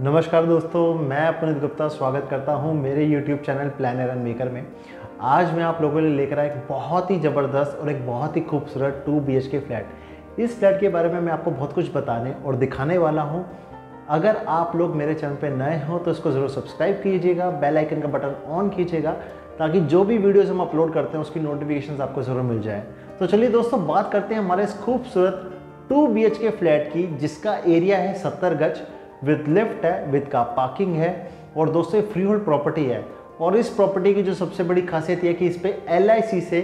नमस्कार दोस्तों, मैं पुनीत गुप्ता स्वागत करता हूं मेरे YouTube channel planner and maker में। आज मैं आप लोगों के लिए लेकर आया एक बहुत ही ज़बरदस्त और एक बहुत ही खूबसूरत 2 BHK फ्लैट। इस फ्लैट के बारे में मैं आपको बहुत कुछ बताने और दिखाने वाला हूं। अगर आप लोग मेरे चैनल पे नए हो तो इसको ज़रूर सब्सक्राइब कीजिएगा, बेल आइकन का बटन ऑन कीजिएगा ताकि जो भी वीडियोज़ हम अपलोड करते हैं उसकी नोटिफिकेशन आपको ज़रूर मिल जाए। तो चलिए दोस्तों, बात करते हैं हमारे इस खूबसूरत 2 BHK फ्लैट की, जिसका एरिया है 70 गज, विद लिफ्ट है, विद कार पार्किंग है और दोस्तों फ्री होल्ड प्रॉपर्टी है। और इस प्रॉपर्टी की जो सबसे बड़ी खासियत है कि इस पे LIC से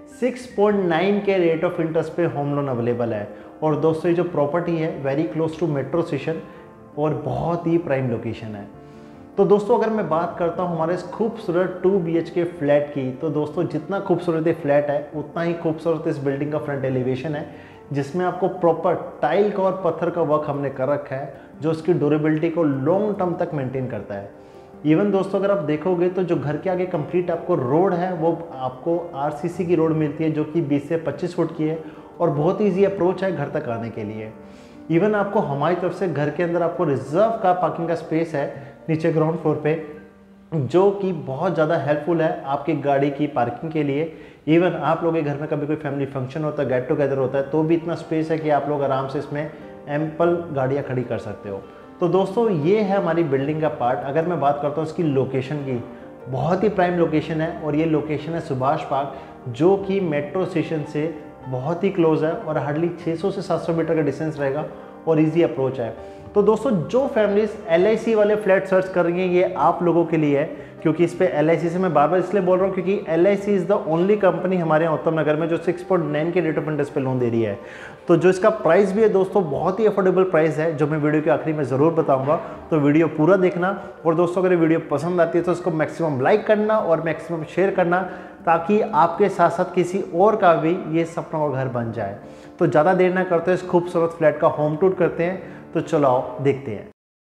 6.9 के रेट ऑफ इंटरेस्ट पे होम लोन अवेलेबल है। और दोस्तों ये जो प्रॉपर्टी है very close to metro station और बहुत ही प्राइम लोकेशन है। तो दोस्तों अगर मैं बात करता हूँ हमारे इस खूबसूरत 2 BHK फ्लैट की, तो दोस्तों जितना खूबसूरत ये फ्लैट है उतना ही खूबसूरत इस बिल्डिंग का फ्रंट एलिवेशन है, जिसमें आपको प्रॉपर टाइल का और पत्थर का वर्क हमने कर रखा है जो उसकी ड्यूरेबिलिटी को लॉन्ग टर्म तक मेंटेन करता है। इवन दोस्तों अगर आप देखोगे तो जो घर के आगे कंप्लीट आपको रोड है वो आपको RCC की रोड मिलती है जो कि 20 से 25 फुट की है और बहुत ईजी अप्रोच है घर तक आने के लिए। इवन आपको हमारी तरफ से घर के अंदर आपको रिजर्व कार पार्किंग का स्पेस है नीचे ग्राउंड फ्लोर पे, जो कि बहुत ज़्यादा हेल्पफुल है आपकी गाड़ी की पार्किंग के लिए। इवन आप लोगों के घर में कभी कोई फैमिली फंक्शन होता है, गेट टुगेदर होता है, तो भी इतना स्पेस है कि आप लोग आराम से इसमें एम्पल गाड़ियाँ खड़ी कर सकते हो। तो दोस्तों ये है हमारी बिल्डिंग का पार्ट। अगर मैं बात करता हूँ इसकी लोकेशन की, बहुत ही प्राइम लोकेशन है और ये लोकेशन है सुभाष पार्क, जो कि मेट्रो स्टेशन से बहुत ही क्लोज है और हार्डली 600 से 700 मीटर का डिस्टेंस रहेगा और ईजी अप्रोच है। तो दोस्तों जो फैमिलीज LIC वाले फ्लैट सर्च कर रही हैं ये आप लोगों के लिए है, क्योंकि इस पे LIC से मैं बार बार इसलिए बोल रहा हूँ क्योंकि LIC is the only company हमारे यहाँ उत्तम नगर में जो 6.9 के रेट ऑफ इंटरेस्ट पे लोन दे रही है। तो जो इसका प्राइस भी है दोस्तों बहुत ही अफोर्डेबल प्राइस है, जो मैं वीडियो के आखिरी में ज़रूर बताऊँगा। तो वीडियो पूरा देखना और दोस्तों अगर वीडियो पसंद आती है तो इसको मैक्सिमम लाइक करना और मैक्सिमम शेयर करना, ताकि आपके साथ साथ किसी और का भी ये सपना का घर बन जाए। तो ज़्यादा देर ना करते इस खूबसूरत फ्लैट का होम टूर करते हैं। तो चलो आओ देखते हैं।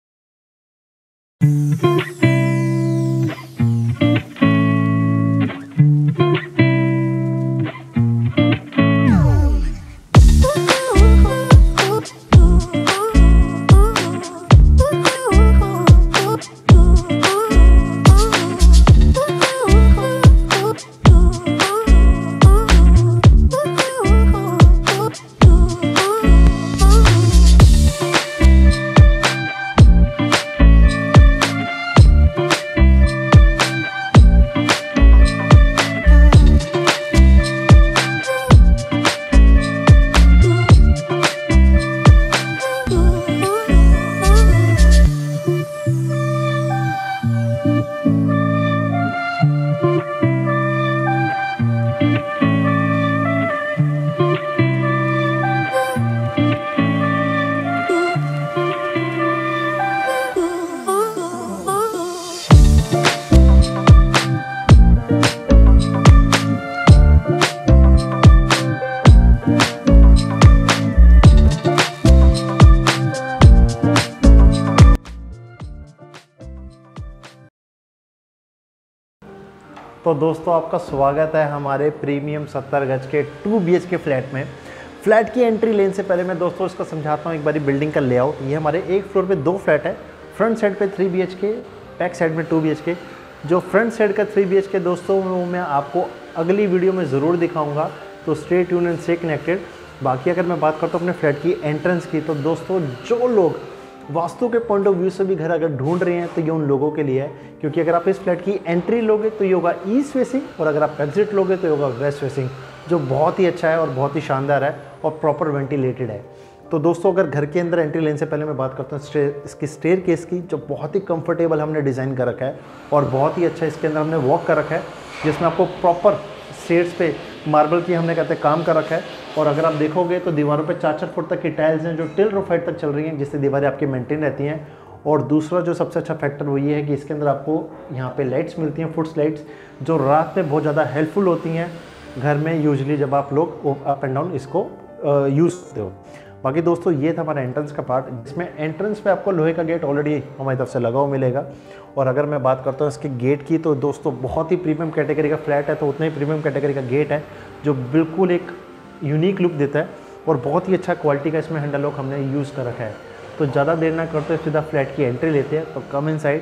तो दोस्तों आपका स्वागत है हमारे प्रीमियम 70 गज के 2 BHK फ्लैट में। फ्लैट की एंट्री लेन से पहले मैं दोस्तों इसका समझाता हूँ एक बारी बिल्डिंग का लेआउट। ये हमारे एक फ्लोर पे 2 फ्लैट है, फ्रंट साइड पे 3 BHK, बैक साइड में 2 BHK। जो फ्रंट साइड का 3 BHK दोस्तों वो मैं आपको अगली वीडियो में ज़रूर दिखाऊँगा, तो stay tune and stay connected. बाकी अगर मैं बात करता हूँ अपने फ्लैट की एंट्रेंस की, तो दोस्तों जो लोग वास्तु के पॉइंट ऑफ व्यू से भी घर अगर ढूंढ रहे हैं तो ये उन लोगों के लिए है, क्योंकि अगर आप इस फ्लैट की एंट्री लोगे तो ये होगा ईस्ट फेसिंग और अगर आप एग्जिट लोगे तो ये होगा वेस्ट फेसिंग, जो बहुत ही अच्छा है और बहुत ही शानदार है और प्रॉपर वेंटिलेटेड है। तो दोस्तों अगर घर के अंदर एंट्री लेने से पहले मैं बात करता हूँ इसकी स्टेयरकेस की, जो बहुत ही कंफर्टेबल हमने डिज़ाइन कर रखा है और बहुत ही अच्छा इसके अंदर हमने वॉक कर रखा है, जिसमें आपको प्रॉपर स्टेयर्स पे मार्बल की हमने कहते हैं काम कर रखा है। और अगर आप देखोगे तो दीवारों पे 4-4 फुट तक की टाइल्स हैं जो टिल रूफ हाइट तक चल रही हैं, जिससे दीवारें आपकी मेंटेन रहती हैं। और दूसरा जो सबसे अच्छा फैक्टर वो ये है कि इसके अंदर आपको यहाँ पे लाइट्स मिलती हैं, फुट्स लाइट्स, जो रात में बहुत ज़्यादा हेल्पफुल होती हैं घर में यूजली जब आप लोग अप एंड डाउन इसको यूज़ करते हो। बाकी दोस्तों ये था हमारा एंट्रेंस का पार्ट, जिसमें एंट्रेंस पे आपको लोहे का गेट ऑलरेडी हमारी तरफ से लगा हुआ मिलेगा। और अगर मैं बात करता हूँ इसके गेट की, तो दोस्तों बहुत ही प्रीमियम कैटेगरी का फ्लैट है, तो उतना ही प्रीमियम कैटेगरी का गेट है जो बिल्कुल एक यूनिक लुक देता है और बहुत ही अच्छा क्वालिटी का इसमें हैंडल लॉक हमने यूज़ कर रखा है। तो ज़्यादा देर ना करते सीधा फ्लैट की एंट्री लेते हैं। तो कम इनसाइड।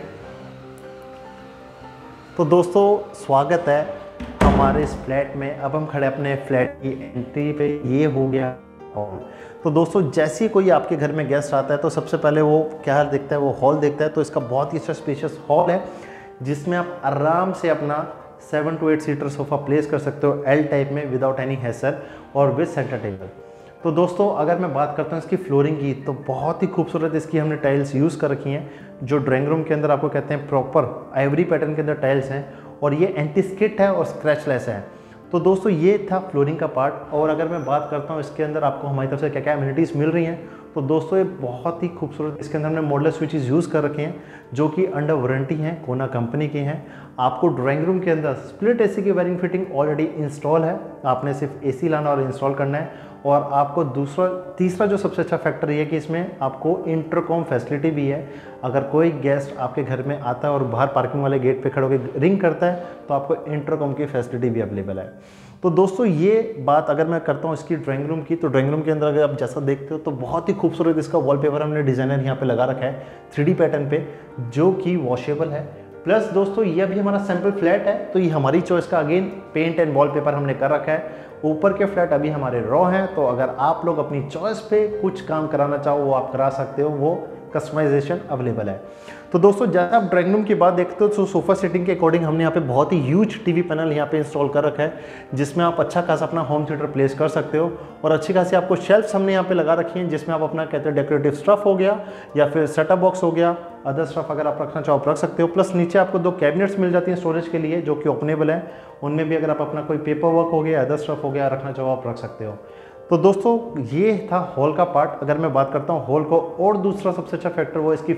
तो दोस्तों स्वागत है हमारे इस फ्लैट में। अब हम खड़े अपने फ्लैट की एंट्री पे। ये हो गया हॉल। तो दोस्तों जैसे ही कोई आपके घर में गेस्ट आता है तो सबसे पहले वो क्या देखता है, वो हॉल देखता है। तो इसका बहुत ही अच्छा स्पेशियस हॉल है जिसमें आप आराम से अपना 7 to 8 सीटर सोफ़ा प्लेस कर सकते हो एल टाइप में विदाउट एनी हैसल और विद सेंटर टेबल। तो दोस्तों अगर मैं बात करता हूँ इसकी फ्लोरिंग की, तो बहुत ही खूबसूरत इसकी हमने टाइल्स यूज़ कर रखी हैं जो ड्राइंग रूम के अंदर आपको कहते हैं प्रॉपर आइवरी पैटर्न के अंदर टाइल्स हैं और ये एंटी स्किट है और स्क्रैचलेस है। तो दोस्तों ये था फ्लोरिंग का पार्ट। और अगर मैं बात करता हूँ इसके अंदर आपको हमारी तरफ से क्या क्या एमिनिटीज़ मिल रही हैं, तो दोस्तों ये बहुत ही खूबसूरत इसके अंदर हमने मॉडलर स्विचेस यूज़ कर रखे हैं जो कि अंडर वारंटी हैं, कोना कंपनी के हैं। आपको ड्राइंग रूम के अंदर स्प्लिट एसी की वायरिंग फिटिंग ऑलरेडी इंस्टॉल है, आपने सिर्फ एसी लाना और इंस्टॉल करना है। और आपको तीसरा जो सबसे अच्छा फैक्टर ये है कि इसमें आपको इंटरकॉम फैसिलिटी भी है। अगर कोई गेस्ट आपके घर में आता है और बाहर पार्किंग वाले गेट पे खड़े होकर रिंग करता है तो आपको इंटरकॉम की फैसिलिटी भी अवेलेबल है। तो दोस्तों ये बात अगर मैं करता हूँ इसकी ड्राइंग रूम की, तो ड्राइंग रूम के अंदर अगर आप जैसा देखते हो तो बहुत ही खूबसूरत इसका वॉलपेपर हमने डिज़ाइनर यहाँ पे लगा रखा है 3D पैटर्न पे जो कि वॉशेबल है। प्लस दोस्तों ये भी हमारा सैम्पल फ्लैट है तो ये हमारी चॉइस का अगेन पेंट एंड वॉलपेपर हमने कर रखा है। ऊपर के फ्लैट अभी हमारे रॉ हैं, तो अगर आप लोग अपनी चॉइस पे कुछ काम कराना चाहो वो आप करा सकते हो, वो कस्टमाइजेशन अवेलेबल है। तो दोस्तों जैसे आप ड्राइंग रूम की बात देखते हो तो सोफ़ा सेटिंग के अकॉर्डिंग हमने यहाँ पे बहुत ही ह्यूज टीवी पैनल यहाँ पे इंस्टॉल कर रखा है जिसमें आप अच्छा खासा अपना होम थिएटर प्लेस कर सकते हो। और अच्छी खासी आपको शेल्फ्स हमने यहाँ पे लगा रखी हैं जिसमें आप अपना कहते हैं डेकोरेटिव स्टफ हो गया या फिर सेटअप बॉक्स हो गया, अदर स्टफ अगर आप रखना चाहो आप रख सकते हो। प्लस नीचे आपको 2 कैबिनेट्स मिल जाती हैं स्टोरेज के लिए जो कि ओपनेबल है, उनमें भी अगर आप अपना कोई पेपर वर्क हो गया, अदर स्टफ हो गया रखना चाहो आप रख सकते हो। तो दोस्तों ये था हॉल का पार्ट। अगर मैं बात करता हूँ हॉल को, और दूसरा सबसे अच्छा फैक्टर वो इसकी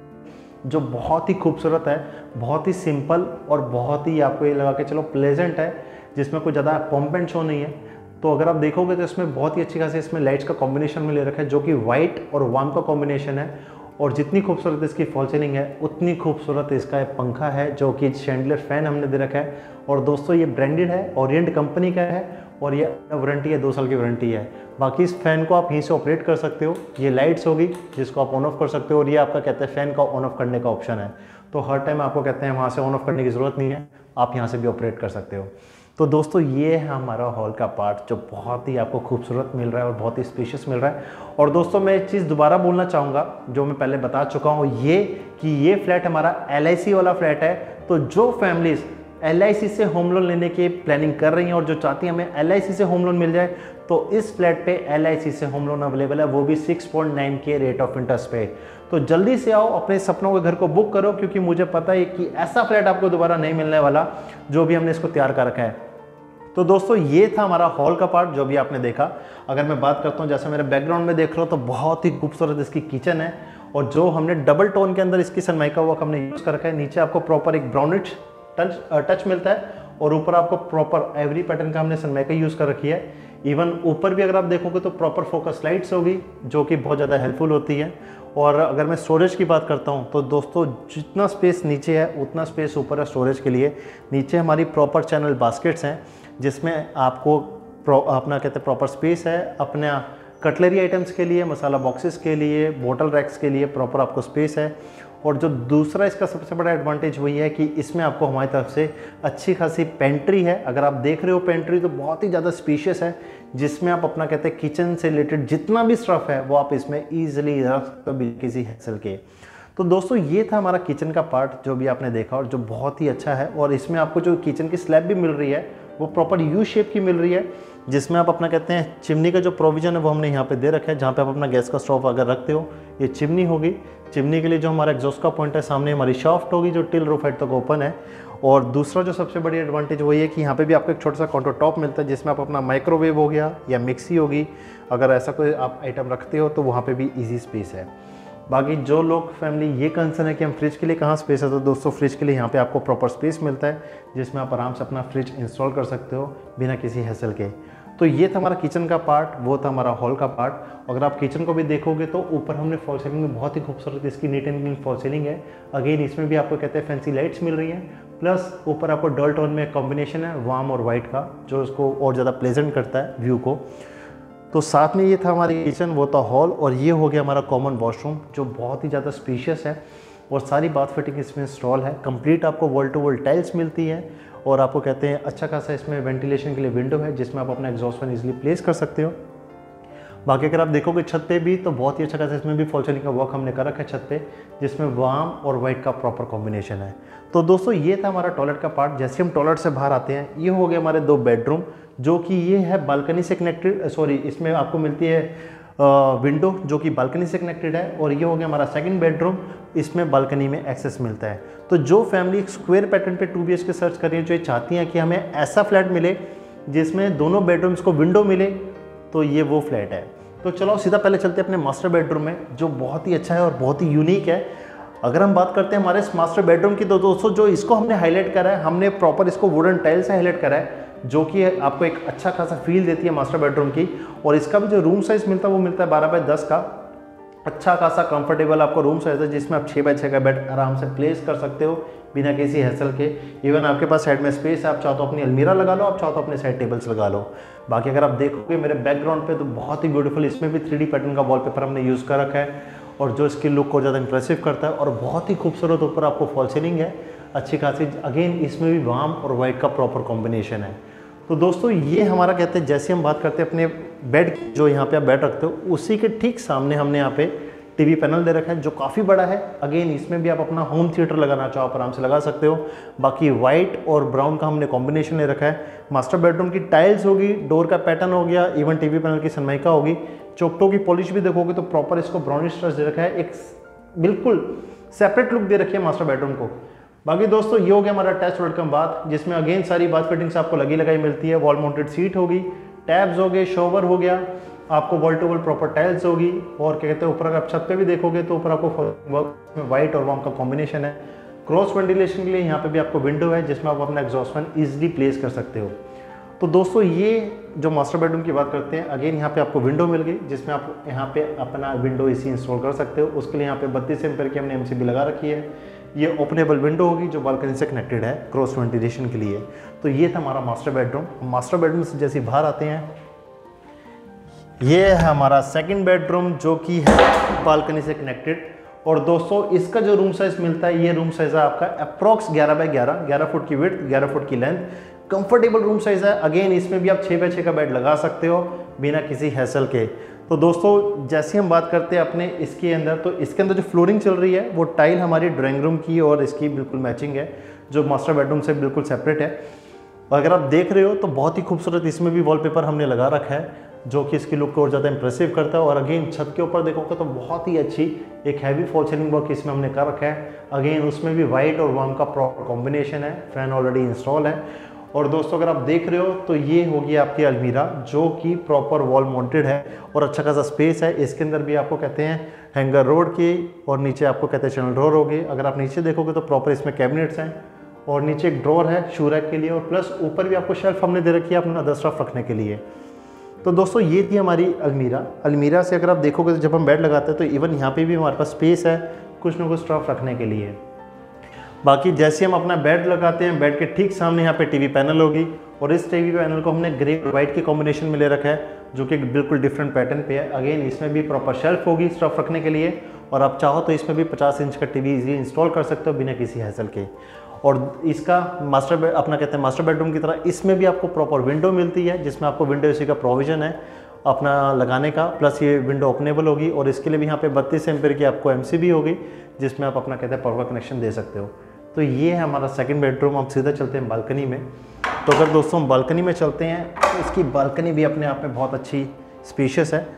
जो बहुत ही खूबसूरत है, बहुत ही सिंपल और बहुत ही आपको ये लगा के चलो प्लेजेंट है, जिसमें कोई ज़्यादा पॉम्प एंड शो नहीं है। तो अगर आप देखोगे तो इसमें बहुत ही अच्छी खासी इसमें लाइट्स का कॉम्बिनेशन में ले रखा है जो कि वाइट और वार्म का कॉम्बिनेशन है। और जितनी खूबसूरत इसकी फॉल सीलिंग है उतनी खूबसूरत इसका एक पंखा है जो कि शैंडलियर फैन हमने दे रखा है। और दोस्तों ये ब्रांडेड है, ओरिएंट कंपनी का है और ये वारंटी है, 2 साल की वारंटी है। बाकी इस फैन को आप यहीं से ऑपरेट कर सकते हो। ये लाइट्स होगी जिसको आप ऑन ऑफ कर सकते हो और ये आपका कहते हैं फ़ैन का ऑन ऑफ करने का ऑप्शन है। तो हर टाइम आपको कहते हैं वहाँ से ऑन ऑफ करने की ज़रूरत नहीं है, आप यहाँ से भी ऑपरेट कर सकते हो। तो दोस्तों ये है हमारा हॉल का पार्ट जो बहुत ही आपको खूबसूरत मिल रहा है और बहुत ही स्पेशियस मिल रहा है। और दोस्तों मैं एक चीज़ दोबारा बोलना चाहूँगा जो मैं पहले बता चुका हूँ, ये कि ये फ्लैट हमारा LIC वाला फ्लैट है। तो जो फैमिलीज़ LIC से होम लोन लेने की प्लानिंग कर रही हैं और जो चाहती हैं हमें LIC से होम लोन मिल जाए, तो इस फ्लैट पे LIC से होम लोन अवेलेबल है, वो भी 6.9 के रेट ऑफ इंटरेस्ट पे। तो जल्दी से आओ, अपने सपनों के घर को बुक करो, क्योंकि मुझे पता है कि ऐसा फ्लैट आपको दोबारा नहीं मिलने वाला जो भी हमने इसको तैयार कर रखा है। तो दोस्तों ये था हमारा हॉल का पार्ट जो भी आपने देखा। अगर मैं बात करता हूँ जैसे मेरे बैकग्राउंड में देख रहा हो तो बहुत ही खूबसूरत इसकी किचन है और जो हमने डबल टोन के अंदर इसकी सनमाइका वर्क हमने यूज़ कर रखा है। नीचे आपको प्रॉपर एक ब्राउनिश टच मिलता है और ऊपर आपको प्रॉपर एवरी पैटर्न का हमने सनमाइका यूज़ कर रखी है। इवन ऊपर भी अगर आप देखोगे तो प्रॉपर फोकस लाइट्स होगी जो कि बहुत ज़्यादा हेल्पफुल होती है। और अगर मैं स्टोरेज की बात करता हूँ तो दोस्तों जितना स्पेस नीचे है उतना स्पेस ऊपर है स्टोरेज के लिए। नीचे हमारी प्रॉपर चैनल बास्केट्स हैं जिसमें आपको अपना कहते हैं प्रॉपर स्पेस है अपने कटलरी आइटम्स के लिए, मसाला बॉक्सेस के लिए, बोतल रैक्स के लिए प्रॉपर आपको स्पेस है। और जो दूसरा इसका सबसे बड़ा एडवांटेज वही है कि इसमें आपको हमारी तरफ से अच्छी खासी पेंट्री है। अगर आप देख रहे हो पेंट्री तो बहुत ही ज़्यादा स्पेशियस है जिसमें आप अपना कहते हैं किचन से रिलेटेड जितना भी स्टफ है वो आप इसमें ईजिली रख सकते हो किसी हैसल के। तो दोस्तों ये था हमारा किचन का पार्ट जो भी आपने देखा और जो बहुत ही अच्छा है। और इसमें आपको जो किचन की स्लैब भी मिल रही है वो प्रॉपर यू शेप की मिल रही है जिसमें आप अपना कहते हैं चिमनी का जो प्रोविज़न है वो हमने यहाँ पे दे रखा है। जहाँ पे आप अपना गैस का स्टोव अगर रखते हो ये चिमनी होगी। चिमनी के लिए जो हमारा एग्जॉस्ट का पॉइंट है सामने हमारी शाफ्ट होगी जो टिल रूफ हाइट तक ओपन है। और दूसरा जो सबसे बड़ी एडवांटेज वही है कि यहाँ पे भी आपको एक छोटा सा काउंटर टॉप मिलता है जिसमें आप अपना माइक्रोवेव हो गया या मिक्सी होगी अगर ऐसा कोई आप आइटम रखते हो तो वहाँ पे भी इजी स्पेस है। बाकी जो लोग फैमिली ये कंसर्न है कि हम फ्रिज के लिए कहाँ स्पेस है, तो दोस्तों फ्रिज के लिए यहाँ पे आपको प्रॉपर स्पेस मिलता है जिसमें आप आराम से अपना फ्रिज इंस्टॉल कर सकते हो बिना किसी हैसल के। तो ये था हमारा किचन का पार्ट, वो था हमारा हॉल का पार्ट। अगर आप किचन को भी देखोगे तो ऊपर हमने फॉल सीलिंग में बहुत ही खूबसूरत इसकी neat and clean fall ceiling है। अगेन इसमें भी आपको कहते हैं फैंसी लाइट्स मिल रही हैं, प्लस ऊपर आपको डल टोन में कॉम्बिनेशन है वार्म और वाइट का जो इसको और ज़्यादा प्लेजेंट करता है व्यू को। तो साथ में ये था हमारी किचन, वो था हॉल, और ये हो गया हमारा कॉमन वॉशरूम जो बहुत ही ज़्यादा स्पेशियस है और सारी बाथ फिटिंग इसमें इंस्टॉल है। कंप्लीट आपको वॉल टू वॉल टाइल्स मिलती है और आपको कहते हैं अच्छा खासा इसमें वेंटिलेशन के लिए विंडो है जिसमें आप अपना एग्जॉस्ट फैन इजीली प्लेस कर सकते हो। बाकी अगर आप देखोगे छत पे भी तो बहुत ही अच्छा खासा इसमें भी फॉल सीलिंग का वर्क हमने कर रखा है छत पे, जिसमें वार्म और वाइट का प्रॉपर कॉम्बिनेशन है। तो दोस्तों ये था हमारा टॉयलेट का पार्ट। जैसे हम टॉयलेट से बाहर आते हैं, ये हो गए हमारे 2 बेडरूम, जो कि ये है बालकनी से कनेक्टेड, सॉरी इसमें आपको मिलती है विंडो जो कि बालकनी से कनेक्टेड है, और ये हो गया हमारा सेकंड बेडरूम, इसमें बालकनी में एक्सेस मिलता है। तो जो फैमिली एक स्क्वायर पैटर्न पे 2 BHK सर्च कर रही है, जो ये चाहती हैं कि हमें ऐसा फ्लैट मिले जिसमें दोनों बेडरूम्स को विंडो मिले, तो ये वो फ्लैट है। तो चलो सीधा पहले चलते हैं अपने मास्टर बेडरूम में, जो बहुत ही अच्छा है और बहुत ही यूनिक है। अगर हम बात करते हैं हमारे इस मास्टर बेडरूम की, तो दोस्तों जो इसको हमने हाईलाइट करा है, हमने प्रॉपर इसको वुडन टाइल से हाईलाइट करा है, जो कि आपको एक अच्छा खासा फील देती है मास्टर बेडरूम की। और इसका भी जो रूम साइज़ मिलता है वो मिलता है 12x10 का। अच्छा खासा कंफर्टेबल आपको रूम साइज़ है, जिसमें आप 6x6 का बेड आराम से प्लेस कर सकते हो बिना किसी हैसल के। इवन आपके पास साइड में स्पेस है, आप चाहो तो अपनी अलमीरा लगा लो, आप चाहो तो अपने साइड टेबल्स लगा लो। बाकी अगर आप देखोगे मेरे बैकग्राउंड पे तो बहुत ही ब्यूटीफुल इसमें भी 3D पैटर्न का वॉलपेपर हमने यूज़ कर रखा है, और जो इसकी लुक को ज़्यादा इंप्रेसिव करता है। और बहुत ही खूबसूरत ऊपर आपको फॉल सीलिंग है अच्छी खासी। अगेन इसमें भी वार्म और वाइट का प्रॉपर कॉम्बिनेशन है। तो दोस्तों ये हमारा कहते हैं, जैसे हम बात करते हैं अपने बेड, जो यहाँ पे आप बेड रखते हो उसी के ठीक सामने हमने यहाँ पे टीवी पैनल दे रखा है जो काफ़ी बड़ा है। अगेन इसमें भी आप अपना होम थिएटर लगाना चाहो आप आराम से लगा सकते हो। बाकी वाइट और ब्राउन का हमने कॉम्बिनेशन ले रखा है। मास्टर बेडरूम की टाइल्स होगी, डोर का पैटर्न हो गया, इवन टीवी पैनल की सनमाइका होगी। चौकटों की पॉलिश भी देखोगे तो प्रॉपर इसको ब्राउनिश टच दे रखा है, एक बिल्कुल सेपरेट लुक दे रखी है मास्टर बेडरूम को। बाकी दोस्तों ये हो गया हमारा अटैच वेलकम बाथ, जिसमें अगेन सारी बाथ फिटिंग्स आपको लगी लगाई मिलती है। वॉल माउंटेड सीट होगी, टैब्स हो गए, शॉवर हो गया, आपको wall to wall proper tiles होगी। और क्या कहते हैं ऊपर अगर आप छत पे भी देखोगे तो ऊपर आपको वाइट और वार्म का कॉम्बिनेशन है। क्रॉस वेंटिलेशन के लिए यहाँ पे भी आपको विंडो है जिसमें आप अपना एग्जॉस्ट फैन ईजिली प्लेस कर सकते हो। तो दोस्तों ये जो मास्टर बेडरूम की बात करते हैं, अगेन यहाँ पे आपको विंडो मिल गई जिसमें आप यहाँ पे अपना विंडो एसी इंस्टॉल कर सकते हो। उसके लिए यहाँ पे 32 एम्पीयर की हमने MCB लगा रखी है। ये ओपनेबल विंडो होगी जो बालकनी से कनेक्टेड है क्रॉस वेंटिलेशन के लिए। तो ये था हमारा मास्टर बेडरूम। मास्टर बेडरूम से जैसे बाहर आते हैं, ये है हमारा सेकंड बेडरूम जो कि है बालकनी से कनेक्टेड। और दोस्तों इसका जो रूम साइज मिलता है, ये रूम साइज है आपका अप्रॉक्स 11x11, 11 फुट की विड्थ, 11 फुट की लेंथ। कंफर्टेबल रूम साइज है। अगेन इसमें भी आप 6x6 का बेड लगा सकते हो बिना किसी हैसल के। तो दोस्तों जैसे हम बात करते हैं अपने इसके अंदर, तो इसके अंदर जो फ्लोरिंग चल रही है वो टाइल हमारी ड्राइंग रूम की और इसकी बिल्कुल मैचिंग है, जो मास्टर बेडरूम से बिल्कुल सेपरेट है। और अगर आप देख रहे हो तो बहुत ही खूबसूरत इसमें भी वॉलपेपर हमने लगा रखा है जो कि इसकी लुक को और ज़्यादा इंप्रेसिव करता है। और अगेन छत के ऊपर देखोगे तो बहुत ही अच्छी एक हैवी फॉल सीलिंग वर्क इसमें हमने कर रखा है। अगेन उसमें भी वाइट और वार्म का प्रॉपर कॉम्बिनेशन है। फैन ऑलरेडी इंस्टॉल है। और दोस्तों अगर आप देख रहे हो तो ये होगी आपकी अलमीरा जो कि प्रॉपर वॉल माउंटेड है और अच्छा खासा स्पेस है। इसके अंदर भी आपको कहते हैं हैंगर रोड की, और नीचे आपको कहते हैं चैनल ड्रॉर होगी। अगर आप नीचे देखोगे तो प्रॉपर इसमें कैबिनेट्स हैं और नीचे एक ड्रॉर है शू रैक के लिए, और प्लस ऊपर भी आपको शेल्फ हमने दे रखी है अपना 10 रफ रखने के लिए। तो दोस्तों ये थी हमारी अलमीरा। अलमीरा से अगर आप देखोगे तो जब हम बेड लगाते हैं तो इवन यहाँ पे भी हमारे पास स्पेस है कुछ ना कुछ स्टफ रखने के लिए। बाकी जैसे हम अपना बेड लगाते हैं, बेड के ठीक सामने यहाँ पे टीवी पैनल होगी, और इस टीवी पैनल को हमने ग्रे और वाइट के कॉम्बिनेशन में ले रखा है जो कि बिल्कुल डिफरेंट पैटर्न पे है। अगेन इसमें भी प्रॉपर शेल्फ होगी स्टफ रखने के लिए, और आप चाहो तो इसमें भी 50 इंच का टीवी इजीली इंस्टॉल कर सकते हो बिना किसी हैसल के। और इसका मास्टर बेड अपना कहते हैं मास्टर बेडरूम की तरह इसमें भी आपको प्रॉपर विंडो मिलती है जिसमें आपको विंडो एसी का प्रोविजन है अपना लगाने का, प्लस ये विंडो ओपनेबल होगी। और इसके लिए भी यहाँ पे 32 एम्पीयर की आपको MCB होगी जिसमें आप अपना कहते हैं पावर कनेक्शन दे सकते हो। तो ये है हमारा सेकंड बेडरूम। हम सीधा चलते हैं बालकनी में। तो अगर दोस्तों हम बालकनी में चलते हैं तो इसकी बालकनी भी अपने आप में बहुत अच्छी स्पेशियस है।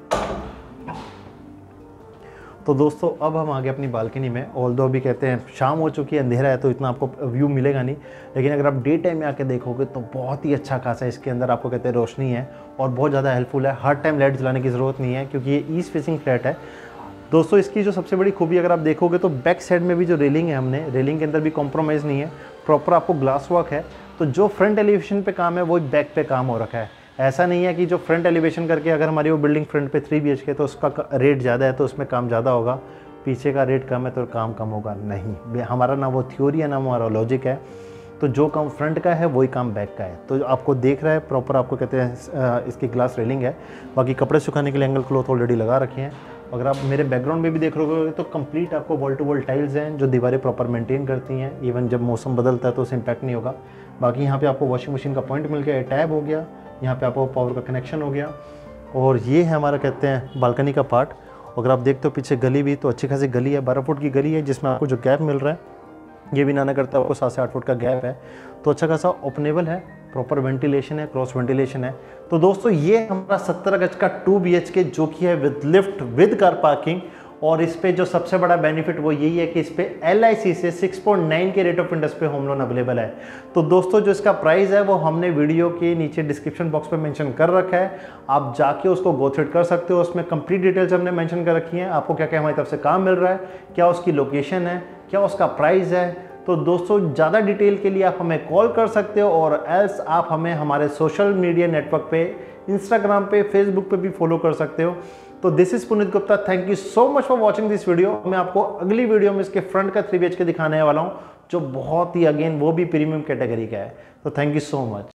तो दोस्तों अब हम आ गए अपनी बालकनी में। ऑल्दो अभी कहते हैं शाम हो चुकी है, अंधेरा है, तो इतना आपको व्यू मिलेगा नहीं, लेकिन अगर आप डे टाइम में आके देखोगे तो बहुत ही अच्छा खासा इसके अंदर आपको कहते हैं रोशनी है और बहुत ज़्यादा हेल्पफुल है। हर टाइम लाइट जलाने की ज़रूरत नहीं है क्योंकि ये ईस्ट फेसिंग फ्लैट है। दोस्तों इसकी जो सबसे बड़ी खूबी अगर आप देखोगे तो बैक साइड में भी जो रेलिंग है, हमने रेलिंग के अंदर भी कॉम्प्रोमाइज़ नहीं है, प्रॉपर आपको ग्लास वर्क है। तो जो फ्रंट एलिवेशन पे काम है वो बैक पे काम हो रखा है। ऐसा नहीं है कि जो फ्रंट एलिवेशन करके अगर हमारी वो बिल्डिंग फ्रंट पे 3 BHK तो उसका रेट ज़्यादा है तो उसमें काम ज़्यादा होगा, पीछे का रेट कम है तो काम कम होगा, नहीं। हमारा ना वो थ्योरी है ना हमारा लॉजिक है। तो जो काम फ्रंट का है वही काम बैक का है। तो आपको देख रहा है प्रॉपर, आपको कहते हैं इसकी ग्लास रेलिंग है। बाकी कपड़े सुखाने के लिए एंगल क्लॉथ ऑलरेडी लगा रखे हैं। अगर आप मेरे बैकग्राउंड में भी देख रहे हो तो कंप्लीट आपको वॉल टू वॉल टाइल्स हैं जो दीवारें प्रॉपर मेंटेन करती हैं। इवन जब मौसम बदलता है तो उससे इम्पैक्ट नहीं होगा। बाकी यहाँ पे आपको वॉशिंग मशीन का पॉइंट मिल गया, टैब हो गया, यहाँ पे आपको पावर का कनेक्शन हो गया। और ये है हमारा कहते हैं बालकनी का पार्ट। अगर आप देखते हो पीछे गली भी तो अच्छी खासी गली है, 12 फुट की गली है, जिसमें आपको जो गैप मिल रहा है ये भी ना करता आपको 7 से 8 फुट का गैप है। तो अच्छा खासा ओपनेबल है, प्रॉपर वेंटिलेशन है, क्रॉस वेंटिलेशन है। तो दोस्तों ये हमारा 17 गज का 2 BHK जो कि है with lift with car parking. और इस पे जो सबसे बड़ा बेनिफिट वो यही है कि इस पे LIC से 6.9 के रेट ऑफ इंटरेस्ट पे होम लोन अवेलेबल है। तो दोस्तों जो इसका प्राइस है वो हमने वीडियो के नीचे डिस्क्रिप्शन बॉक्स पे मेंशन कर रखा है, आप जाके उसको गो थ्रू कर सकते हो। उसमें कंप्लीट डिटेल्स हमने मेंशन कर रखी हैं, आपको क्या क्या हमारी तरफ से काम मिल रहा है, क्या उसकी लोकेशन है, क्या उसका प्राइस है। तो दोस्तों ज़्यादा डिटेल के लिए आप हमें कॉल कर सकते हो, और एल्स आप हमें हमारे सोशल मीडिया नेटवर्क पे, इंस्टाग्राम पे, फेसबुक पे भी फॉलो कर सकते हो। तो this is Puneet Gupta, thank you so much for watching this video. मैं आपको अगली वीडियो में इसके फ्रंट का 3 BHK दिखाने वाला हूँ, जो बहुत ही अगेन वो भी प्रीमियम कैटेगरी का है। तो थैंक यू सो मच।